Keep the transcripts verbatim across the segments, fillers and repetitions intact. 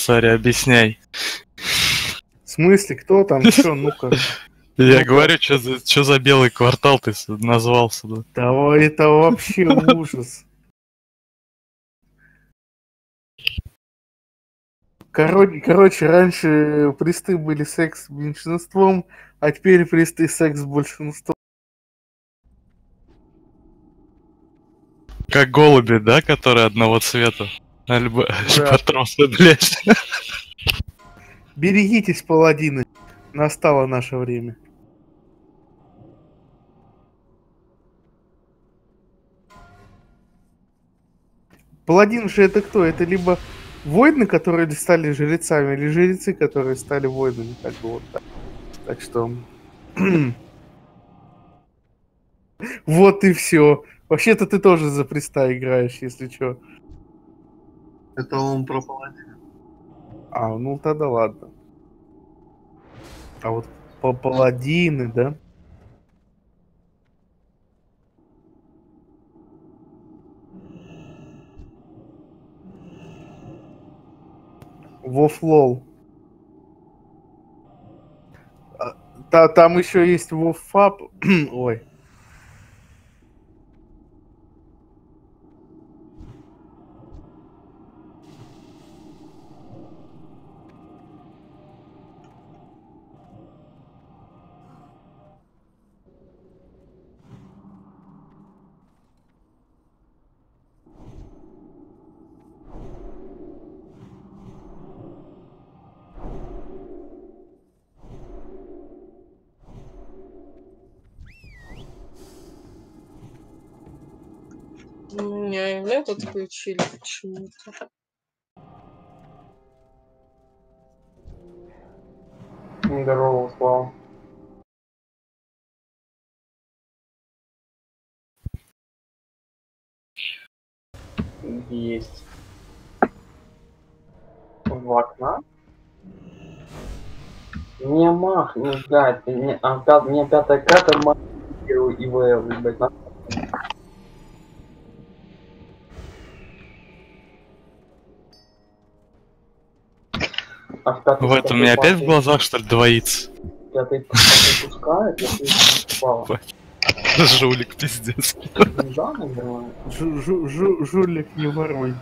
сори, объясняй. В смысле, кто там? Чё, ну-ка. Я говорю, что за, что за белый квартал ты назвался? Да? Да, это вообще ужас. Короче, короче, раньше присты были секс с меньшинством, а теперь присты секс с большинством. Как голуби, да, которые одного цвета? Альба... Да. Альбатросы, блядь. Берегитесь, паладины. Настало наше время. Паладин же это кто? Это либо воины, которые стали жрецами, или жрецы, которые стали воинами. Как бы вот так. Так что... Вот и все. Вообще-то ты тоже за приста играешь, если что. Это он про паладина. А, ну тогда ладно. А вот по паладины, да? Вофлол. А, та, там еще есть Воффап. Ой. У меня этот включили почему-то. Здорово, Слава. Есть. В окна? Не мах, не блядь, не, а, пят, мне пятая карта мах и ИВЛ, блядь, на... А в, пятый, В этом мне опять в глазах, что ли, двоится? Пятый, пятый пускает, если упал. Жулик, пиздец. Да, наверное. Жу -жу -жу Жулик, не воруй.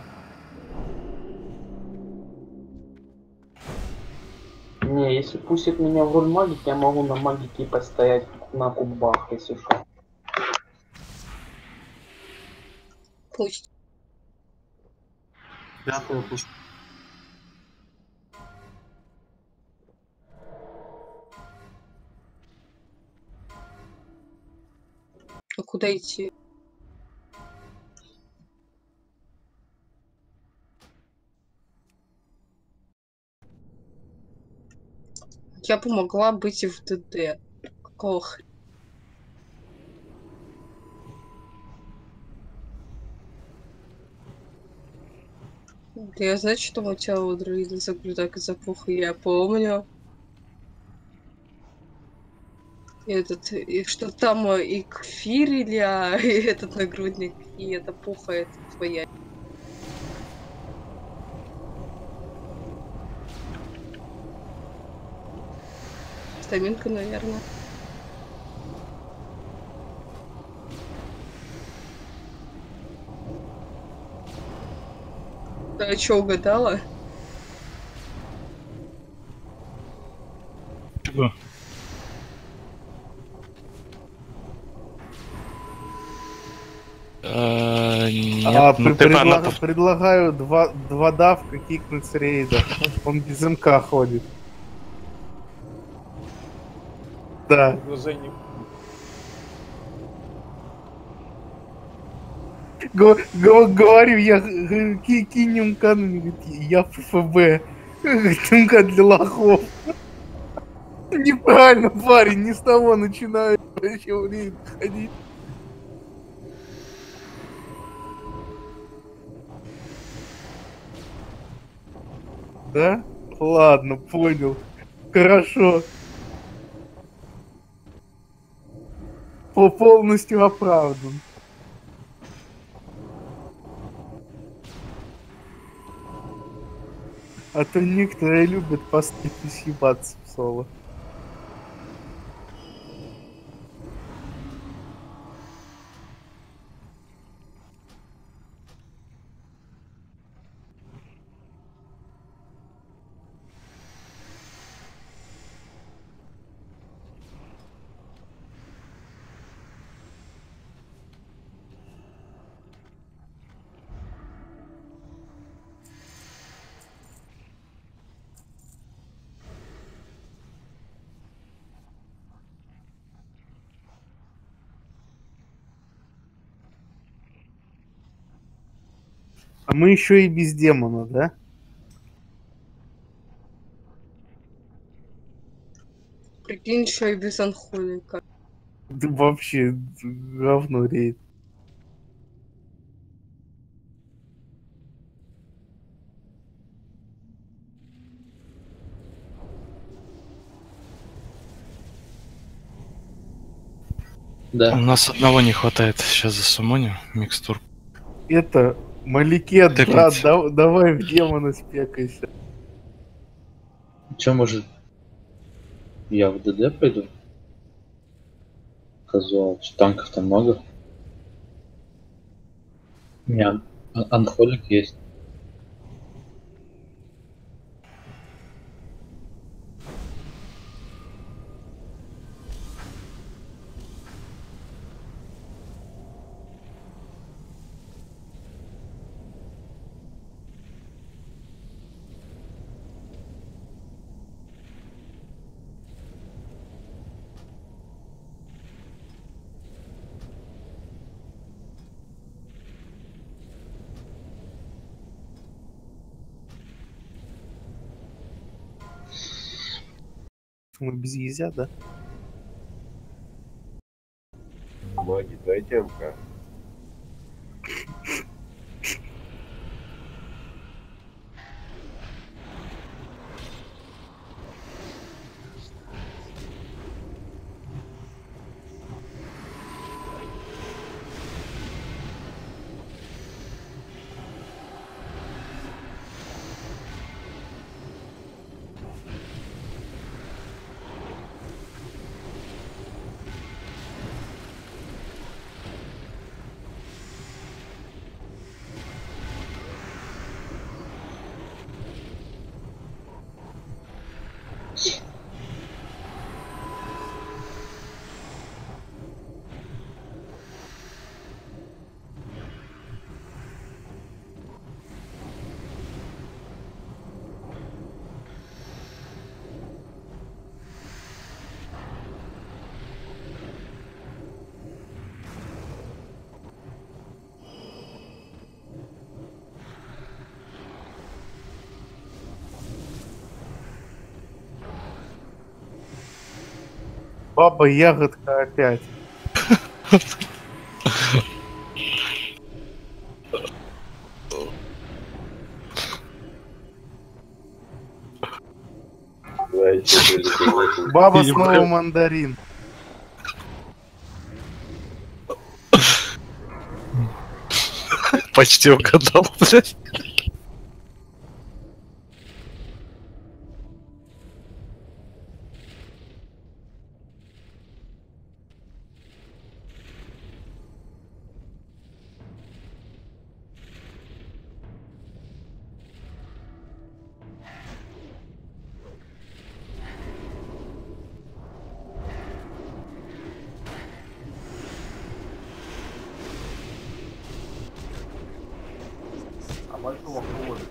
Не, если пустит меня в роль магики, я могу на магике постоять на кубах, если что. Пусть. Пятую пусть. А куда идти? Я бы могла быть и в ДД. Какого хрена? Я знаю, что у тебя у друида заблюдак и запуха, я помню. Этот, и что там и кфир или а, и этот нагрудник, и эта пуха, это твоя. Стаминка, наверное. А что, угадала? Чего? А, нет, А, ну при- ты предла- она... Предлагаю два, два давка кикнуть с рейда. Он без МК ходит. Да. Предложение. Го- го- Говорю, я г- ки- кинь МК, ну, говорит, я ФФБ. МК для лохов. Неправильно, парень, не с того начинаю вообще в рейд ходить. Да? Ладно, понял. Хорошо. По полностью оправдан. А то некоторые любят поставить и съебаться в соло. А мы еще и без демона, да? Прикинь, еще и без анхолика. Да вообще говно рейд. У Да. нас одного не хватает. Сейчас засумоним микстур. Это, Маликет, Так брат, ведь- да- давай в демона спекайся. Че, может, я в ДД пойду? Казуал, что танков там много. У меня ан- анхолик есть. Мы без езя, да? Маги, дайте МК. Баба ягодка опять. Знаете, были Баба Ебать. снова мандарин. Почти угадал, блядь. А большого хода.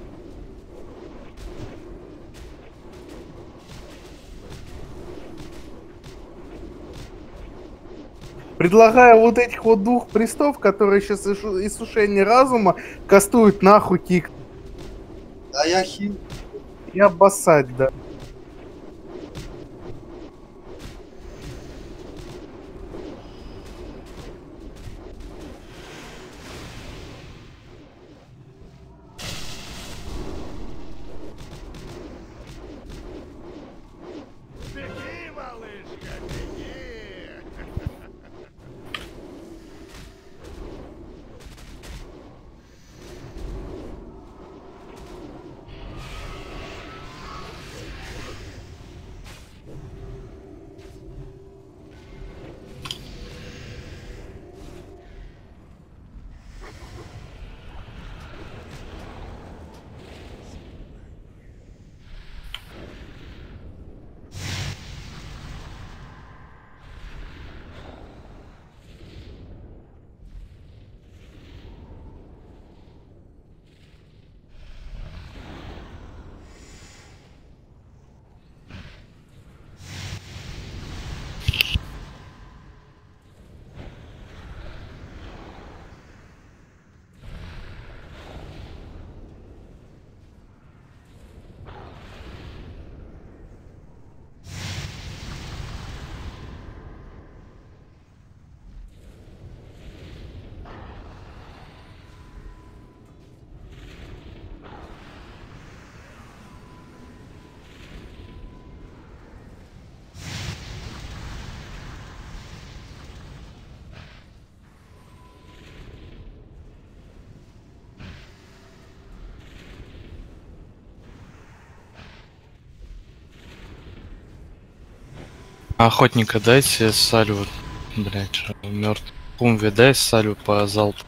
Предлагаю вот этих вот двух пристов, которые сейчас иссушение разума кастуют нахуй кик. А я хил. И обоссать, да. Охотника дайте салют, блять, мертв. Кумви дай салют по залпу.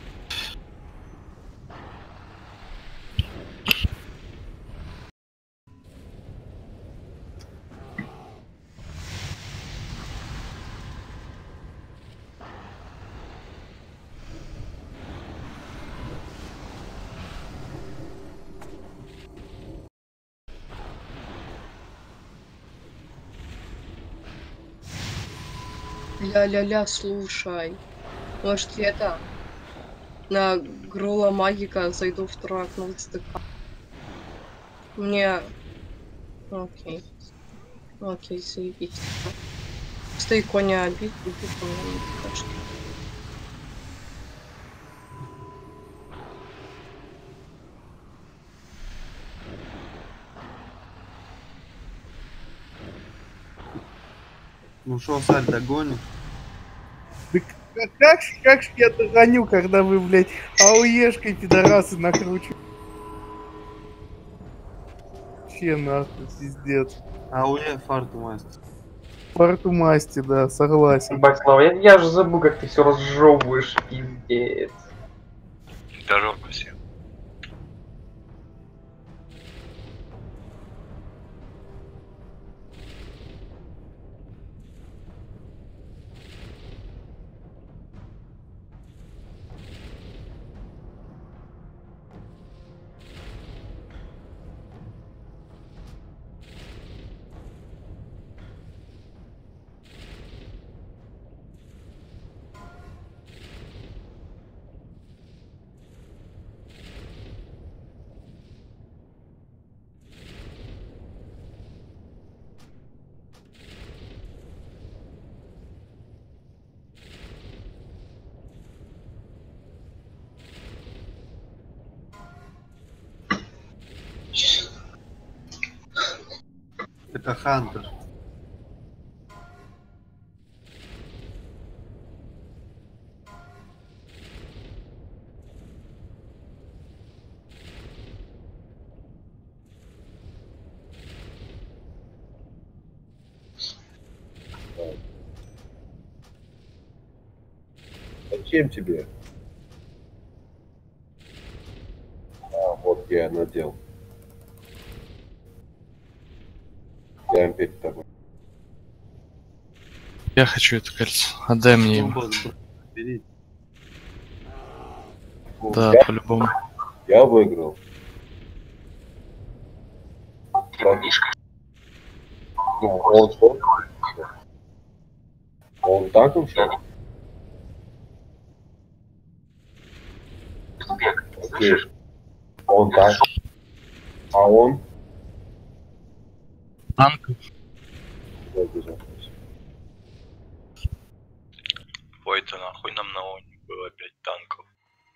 Ля-ля-ля, слушай. Может, я это... На Грула Магика зайду в трак на ВЦДК. Мне... Окей. Окей, заебись. Стой, коня обид, убит у меня не покажет. Ну шо, Саль, догонишь? Да как, как, ж- как ж я догоню, когда вы, блядь, ауешкой пидорасы накручиваете? Че нахуй, пиздец. Ауе, фарту мастер. Фарту масти, да, согласен. Ебать, Слава, я, я же забыл, как ты все разжевываешь, пиздец. Здорово всем. Это Хантер. Зачем тебе? А, вот я надел. Я перед тобой. Я хочу это кольцо. Отдай мне его. Ну, бери. Да, я, по-любому. я выиграл. Так. Ну, он что? Он так ушел? Окей. Он так. А он? Танк. Ой-то нахуй нам на Они было пять танков.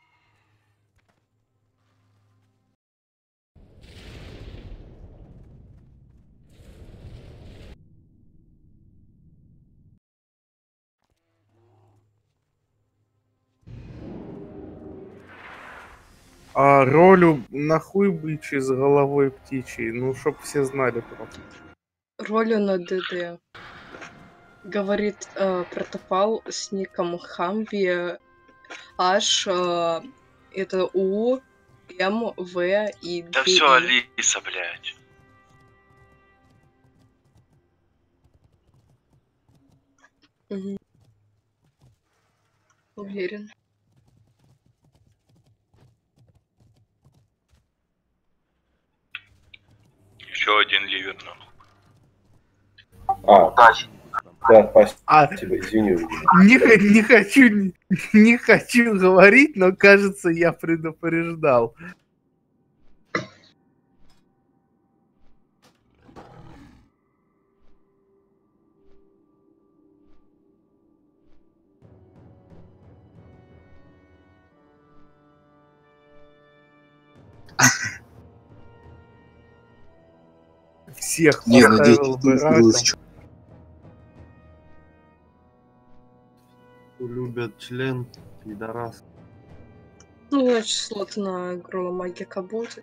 А ролю нахуй бычий с головой птичьей, ну чтоб все знали просто. Ролю на ДД. Говорит э, протопал с ником Хамви H, э, это У, М, В и Да две все, И. Алиса, блядь. Мгм. Уверен. Еще один ливер, нахуй. А, да, спасибо, А извини. не, х- не хочу не, не хочу говорить, но кажется, я предупреждал. Всех Не, надеюсь, поставил ты бы не раком. слышишь. Любят член, пидорас. Ну, значит, слот на Грула Магика будет.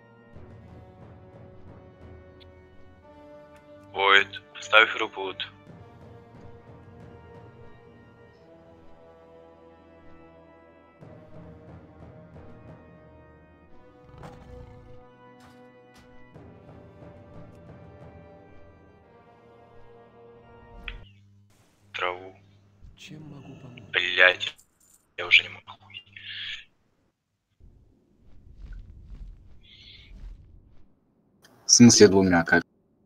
Войд, ставь репут. траву. Чем могу помочь? Блять, я уже не могу. В смысле двумя, как?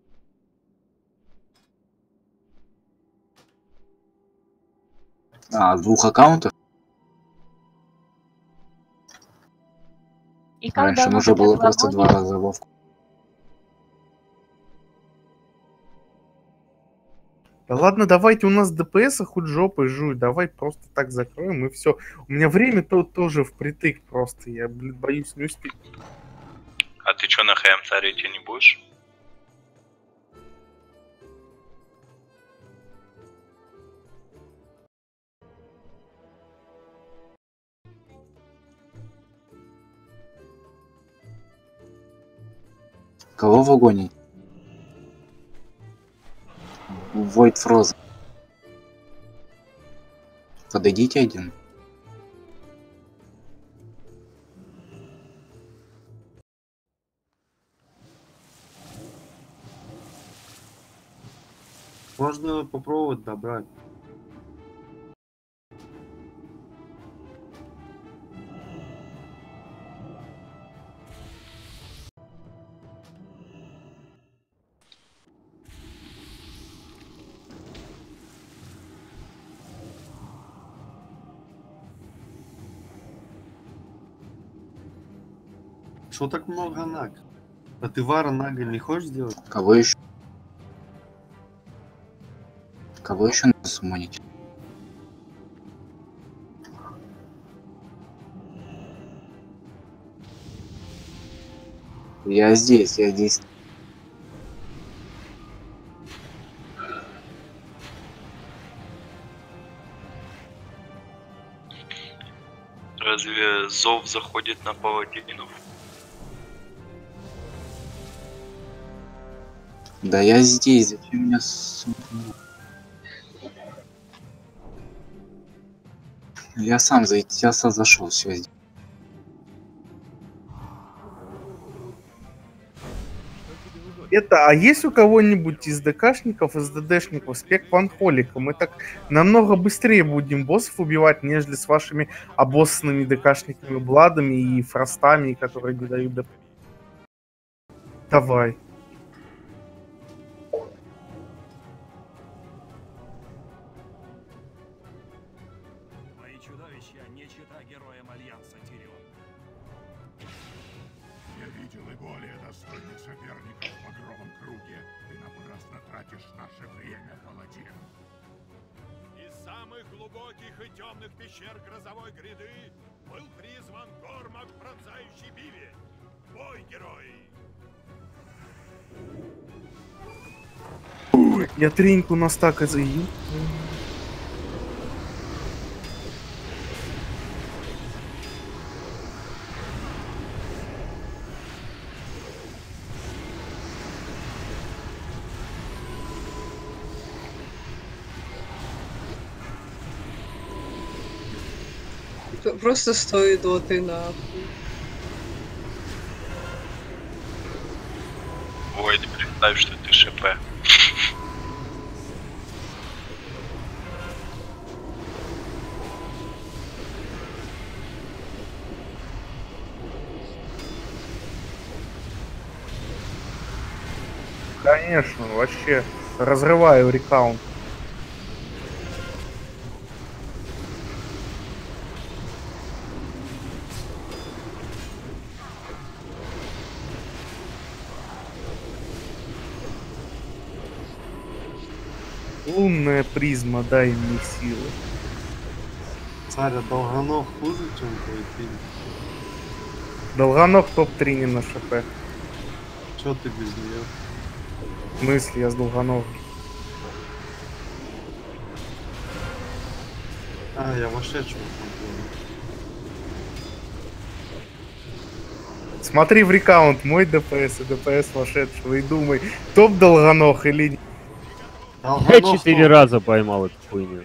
А, с двух аккаунтов? И когда Раньше мы нужно было просто предлагали- два раза Вовку. Да ладно, давайте, у нас ДПС хоть жопой жуй, давай просто так закроем и все. У меня время тут тоже впритык просто, я, блин, боюсь не успеть. А ты чё, на ХМ царить не будешь? Кого в вагоне? Void Frozen. Подойдите один. Можно попробовать добрать. Что так много наг? А ты Вара Нага не хочешь сделать? Кого еще? Кого еще надо суммонить? Я здесь, я здесь. Разве зов заходит на паладинов? Да я здесь, зачем меня суммонить? Я сам зайти, я сам зашел, все здесь. Это, а есть у кого-нибудь из ДКшников, из ДДшников спек панхолика? Мы так намного быстрее будем боссов убивать, нежели с вашими обоссанными ДКшниками, Бладами и Фростами, которые не дают ДП. Давай. Твои чудовища не чита героям Альянса, Тирион. Я видел и более достойных соперников в багровом круге. Ты напрасно тратишь наше время, паладин. Из самых глубоких и темных пещер грозовой гряды был призван Гормак, пронзающий бивень. Бой, герои! Я треньку нас так и заеб. Просто стой доты нахуй. Ой, ты представь, что ты ШП. Конечно, вообще разрываю рекаунт. Лунная призма, дай мне силы. Царь, а Долганов хуже, чем твой фильм? Долганов топ-три не на ШП. Чё ты без нее? В смысле, я с Долгановым. А, я вошедшего смотрел. Смотри в рекаунт мой ДПС и ДПС вошедшего и думай, топ Долганов или нет. Я четыре раза поймал эту хуйню.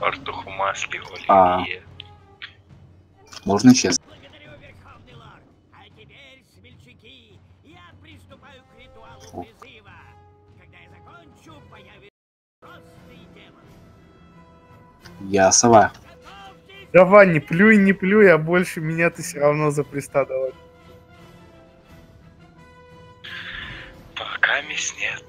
Артуху масли, А. оливье. Можно честно. О. Я сова. Давай, не плюй, не плюй, а больше меня ты все равно за приста давай. Пока мисс нет.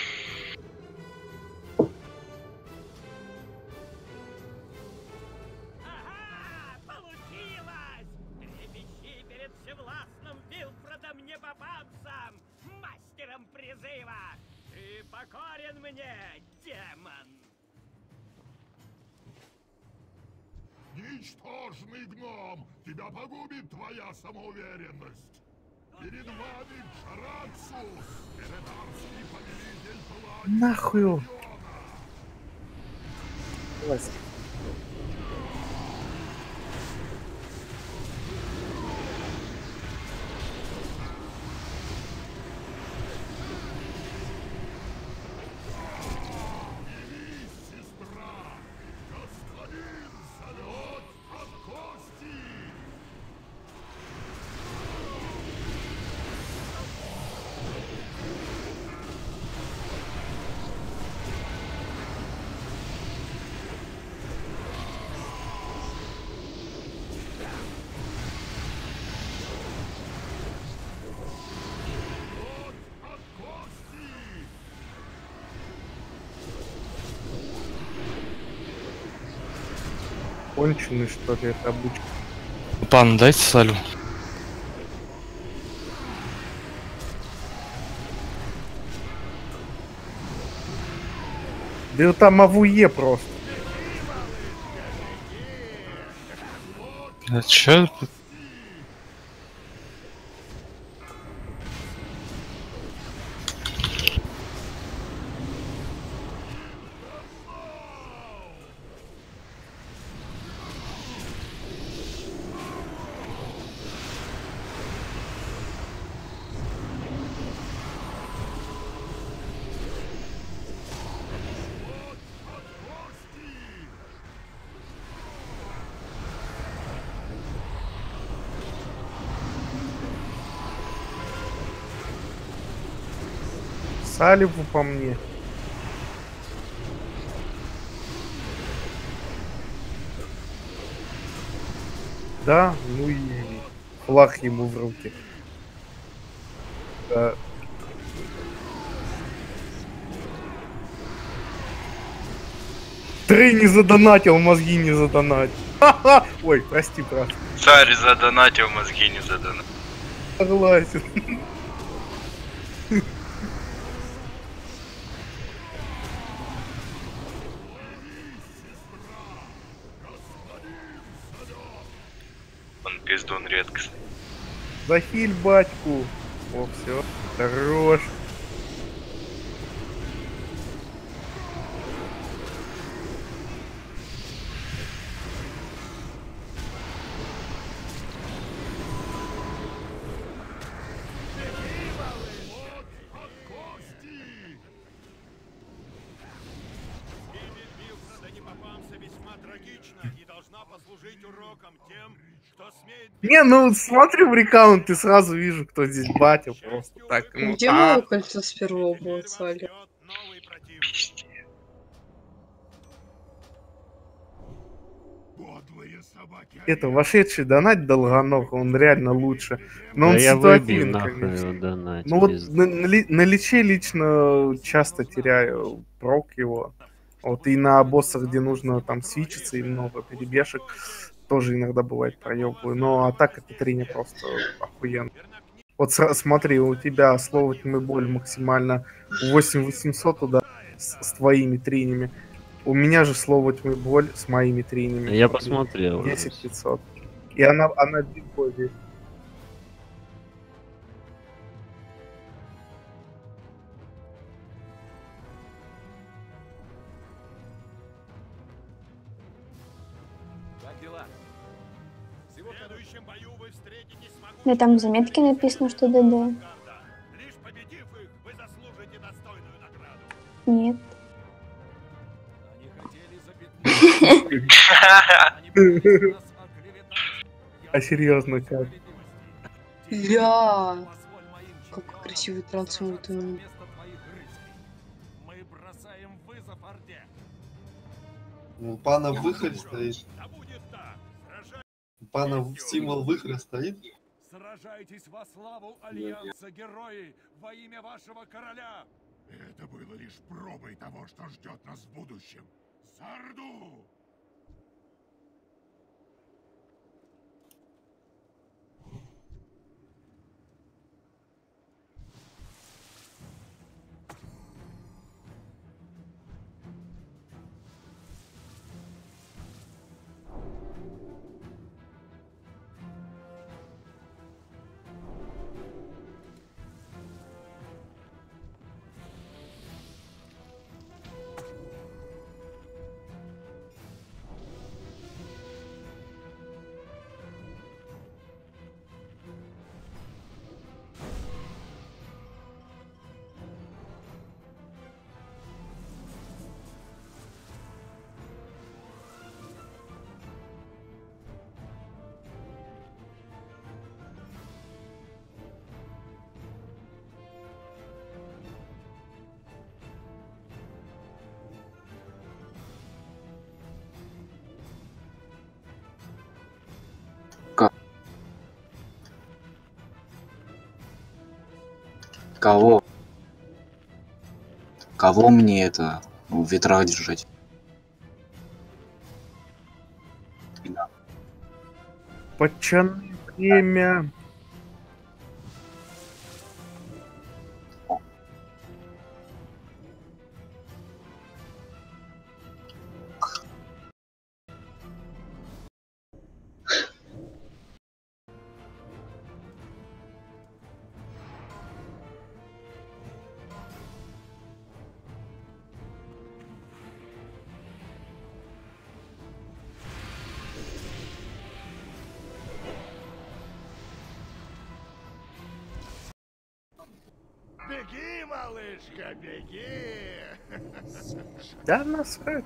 Ничтожный гном! Тебя погубит твоя самоуверенность! Перед вами Джарацус, эредарский повелитель пламени. Нахуй его. Давай. Конченый, что ли, это обычно. Пан, дайте салю. Да там АВУЕ просто. А чё? Саливу по мне. Да, ну и флаг ему в руки. Да. Три не задонатил, мозги не задонатил. Ха-ха! Ой, прости, брат. Царь задонатил, мозги не задонатил. Согласен. Он пиздун редкостный. Захиль батьку. О, все. Хорош. Не, ну смотри в рекаунт, и сразу вижу, кто здесь батя, просто так. Ну, где а... моё кольцо с первого было, Салли? Это вошедший донат Долгоног, он реально лучше. Но Да он я ситуативен, выбил нахуй конечно. его донат, Ну вот пизда. на, на, ли- на личе лично часто теряю прок его. Вот и на боссах, где нужно там свичиться и много перебежек, тоже иногда бывает проебываю. Но а так это тренер просто охуенно. Вот сра- смотри, у тебя слово тьмы боль максимально восемь восемьсот туда с, с твоими тренями. У меня же слово тьмы боль с моими тренями. Я посмотрел. десять пятьсот. И она, она бигбоди. Да там в заметке написано, что ДД. Нет. А серьезно как? Ля! Какой красивый трансмут. Мы бросаем вызов Орде. У пана выход стоит. У пана символ выхода стоит. Сражайтесь во славу Альянса, герои, во имя вашего короля! Это было лишь пробой того, что ждет нас в будущем. За Орду! Кого? Кого мне это в ветрах держать? Подчаное время. Беги, малышка, беги! Да насрать.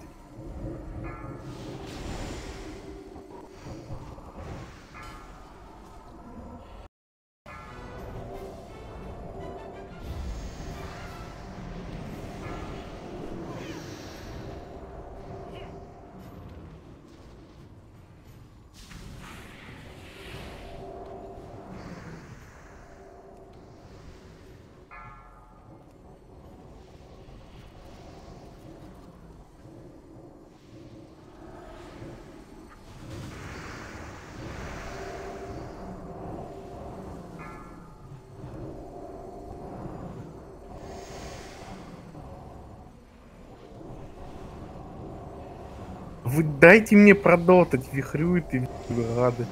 Вы дайте мне продотать, вихрюет и рады.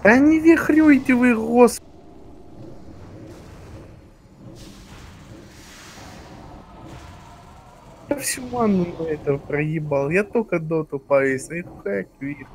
Да не вихрюйте вы, господи. Я всю ману на это проебал. Я только доту повесил. И как вих.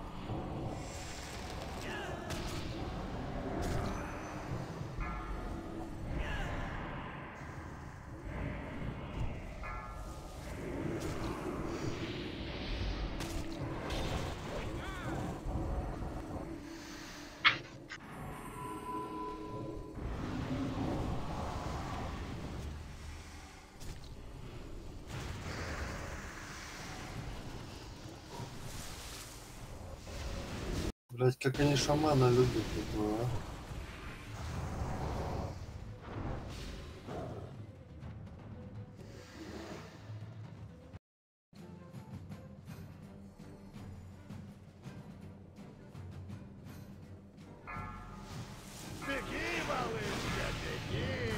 Блять, как они шамана любят такое, а? Беги, малышка, беги!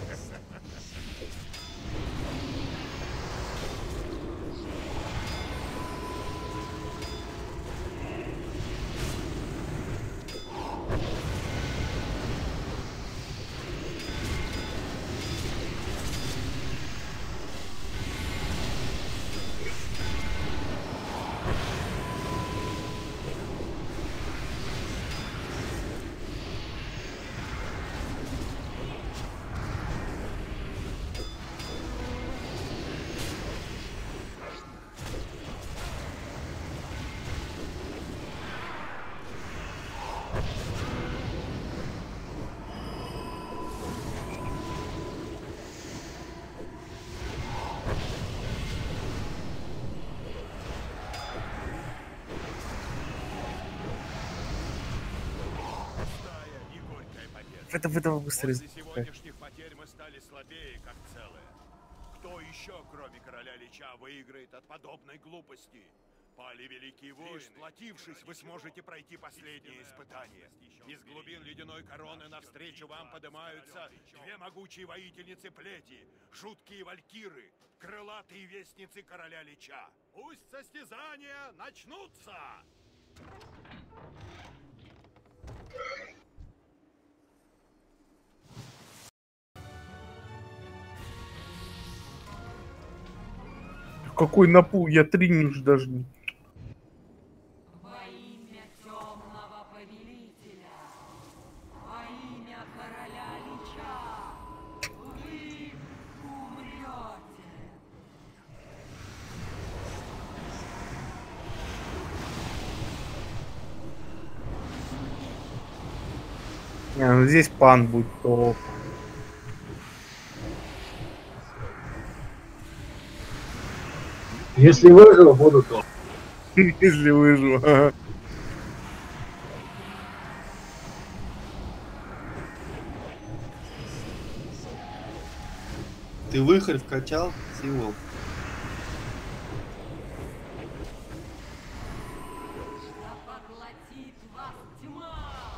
Это в этого быстрее. После сегодняшних потерь мы стали слабее, как целое. Кто еще, кроме короля Лича, выиграет от подобной глупости? Пали великие воины. Сплотившись, вы сможете пройти последнее испытание. Из глубин ледяной короны навстречу вам поднимаются две могучие воительницы плети, жуткие валькиры, крылатые вестницы короля Лича. Пусть состязания начнутся! Какой напул, я три не уж даже не. Во имя темного повелителя, во имя короля Лича, вы умрете. Не, ну здесь пан будет топ. Если выжил, буду топ. Если выживу. Ты выхарь вкачал, символ. Поглотит вас тьма.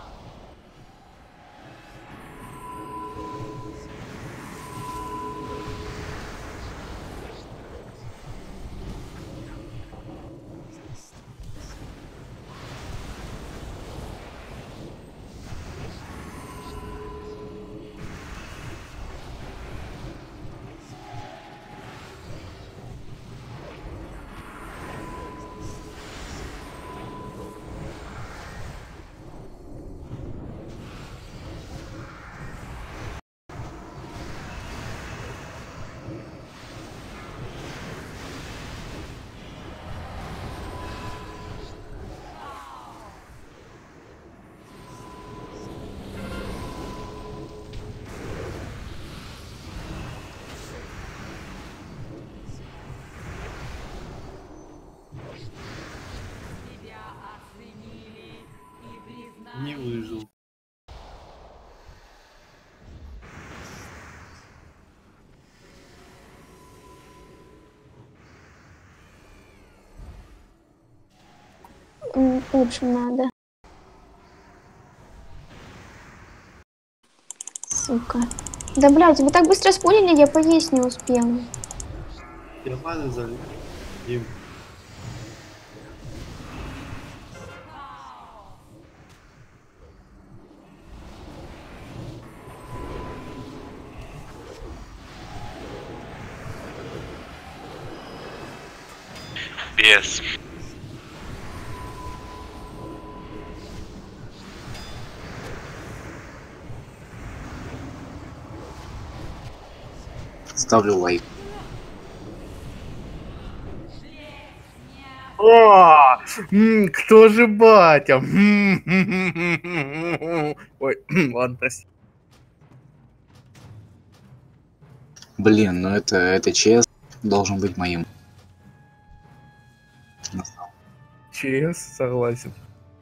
Не выжил. М, В общем, надо. Сука. Да, блядь, вы так быстро спулили, я поесть не успела. Я маны залил. Дим. Без. Ставлю лайк. О, м, кто же батя? Ой, ладно, прости. Блин, ну это, это ЧС должен быть моим. ЧС, согласен.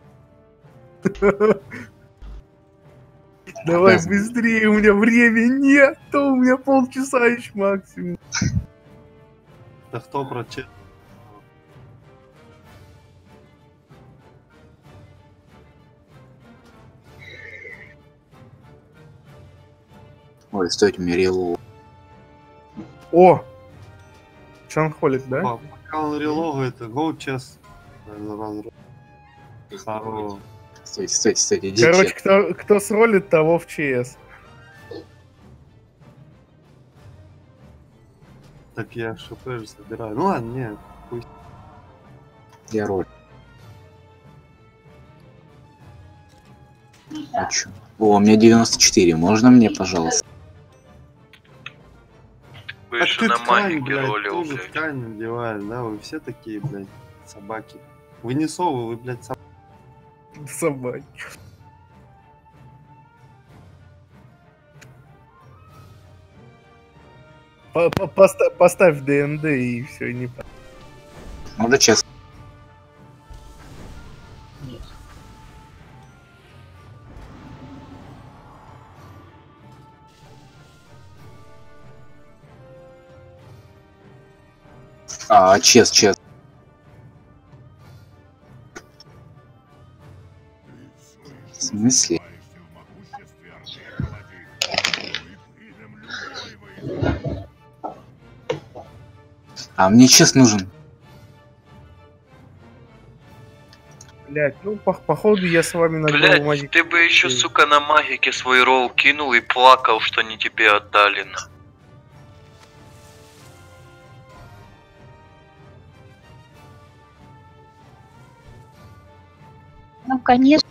Давай Обязан. быстрее, у меня времени нет, то у меня полчаса еще максимум. Да кто про че? Ой, стойте, мне релу. О! Чанхолик, да? О, пока он релогает, гоу чес. Хорош. Стойте, стойте, стойте, иди. Короче, кто, кто сролит, того в ЧС. Так я ШП же собираю. Ну ладно, нет, пусть. Я роль. А чё? О, у меня девяносто четыре. Можно мне, пожалуйста? Вы Так еще ты на ткань, магике блядь, ролил, тоже блядь. ткань надеваешь, да? Вы все такие, блядь, собаки. Вы не совы, вы, блядь, собаки. Собаки. По- по- поста- Поставь ДНД и все, не по- Надо честно. А, чес, чес. В смысле? А мне чес нужен. Блять, ну по- походу я с вами на голову Блять, магики. ты бы еще, сука, на магике свой ролл кинул и плакал, что не тебе отдали. на. Ну, конечно.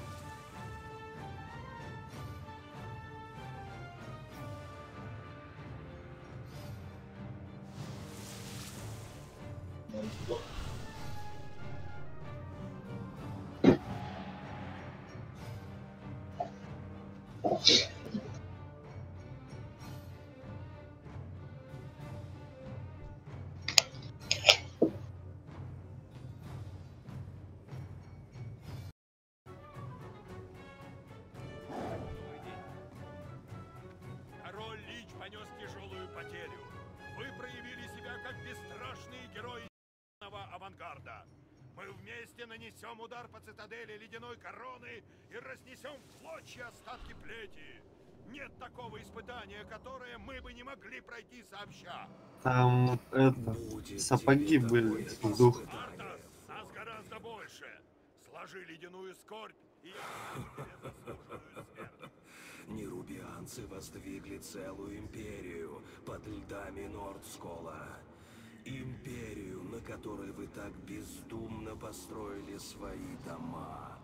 Король Лич понес тяжелую потерю. Вы проявили себя как бесстрашные герои авангарда. Мы вместе нанесем удар по цитадели ледяной короны и разнесем в клочья остатки плети. Нет такого испытания, которое мы бы не могли пройти сообща. Там, это, сапоги были, дух. Артас, нас гораздо больше. Сложи ледяную скорбь и я заслуженную смерть. Нерубианцы воздвигли целую империю под льдами Нордскола. Империю, на которой вы так бездумно построили свои дома.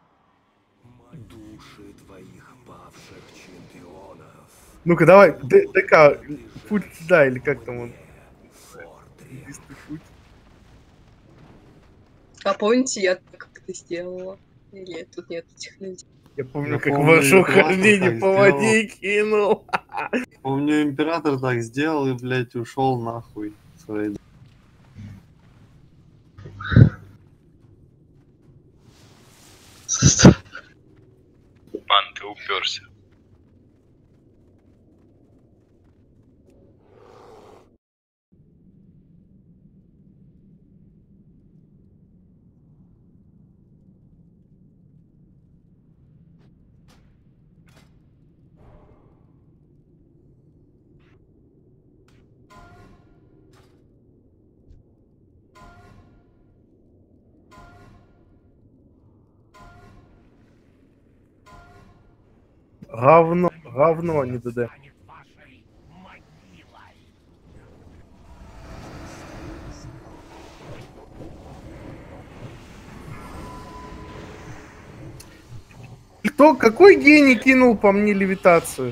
Души твоих павших чемпионов. Ну-ка, давай, Д- ДК, путь да, или как там он? Путь. А помните, я как это сделала? Или тут нет этих людей? Я помню, Я как помню, ваше император хождение так по воде кинул. Помню, император так сделал и, блядь, ушел нахуй. Своей... Пан, ты уперся. Говно, говно, а не ДД. Кто, какой гений кинул по мне левитацию?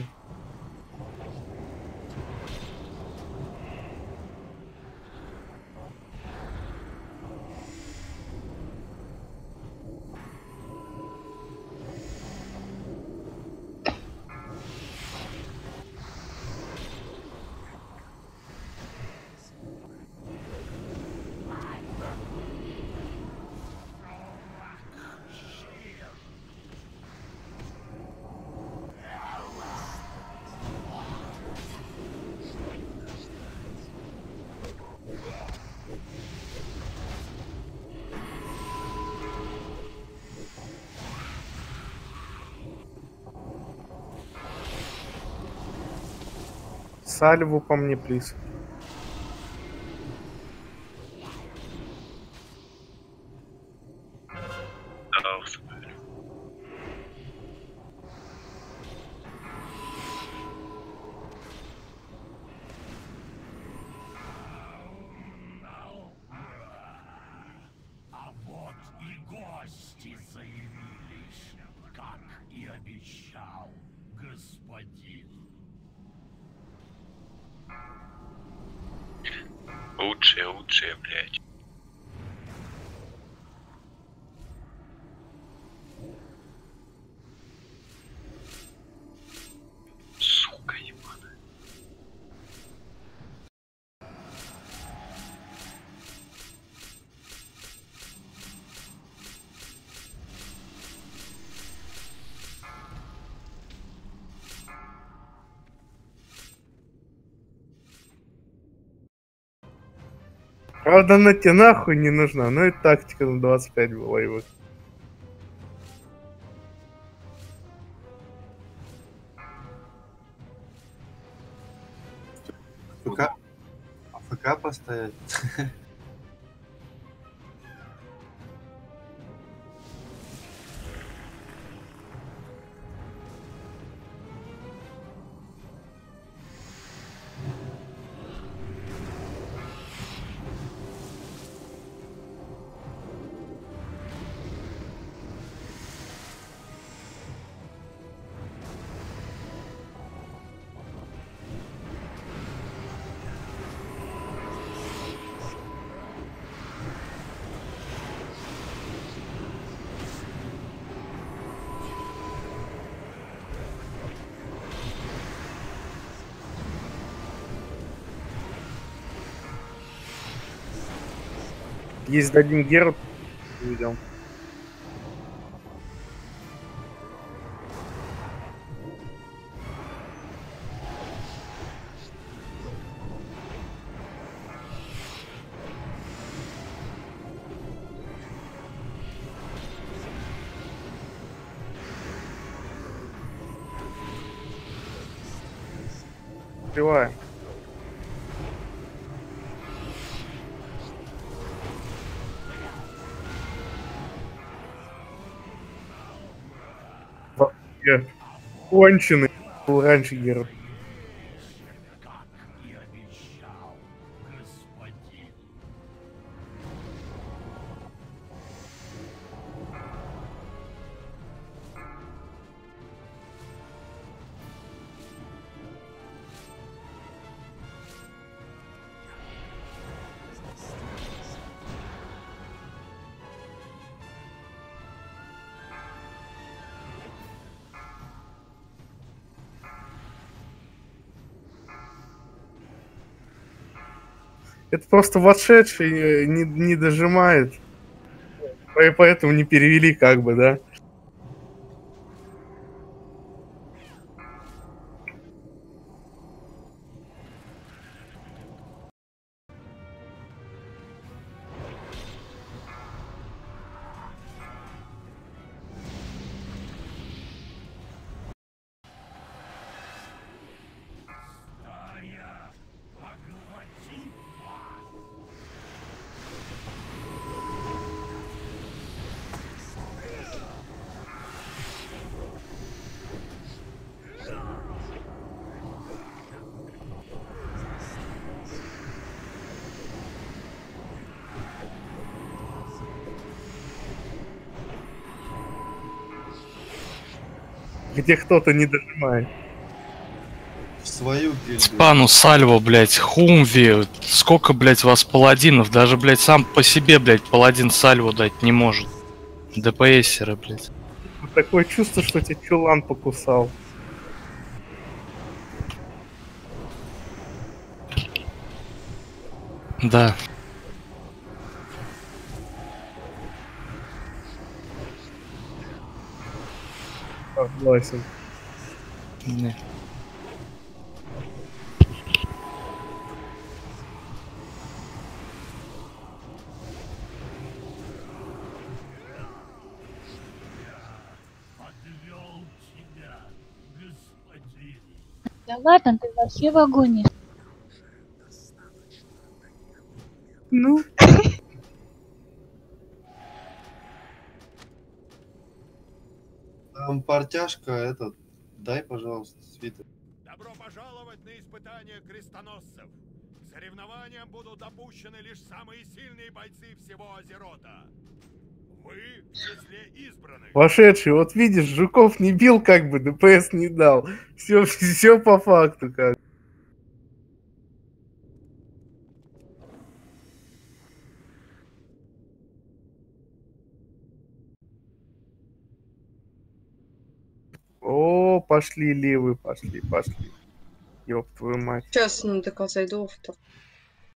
Сальву по мне, плиз. А вот и гости заявились, как и обещал господин. Лучшие, лучшие, блядь. Сука ебаная. Правда, она тебе нахуй не нужна, но и тактика на двадцать пять была его. АФК? АФК поставить? Есть дадим Геру, увидел. Успеваем. Вообще конченый был раньше Геру. Это просто вошедший не, не дожимает. И поэтому не перевели, как бы, да. где кто-то не дожимает. В свою гильдию. Спану, Сальво, блядь, Хумви. Сколько, блядь, вас паладинов? Даже, блядь, сам по себе, блядь, паладин Сальво дать не может. ДПСеры, блядь. Такое чувство, что тебя чулан покусал. Да. Согласен. Не. Да ладно, ты вообще в агонии. Ну. Там портяшка, этот, дай, пожалуйста, свитер. Добро пожаловать на испытание крестоносцев. К соревнованиям будут допущены лишь самые сильные бойцы всего Азерота. Вы в числе избранных. Вошедший, вот видишь, Жуков не бил, как бы ДПС не дал. Все, все по факту, как. О, пошли левые, пошли, пошли. Ёб твою мать. Сейчас ну, до конца иду.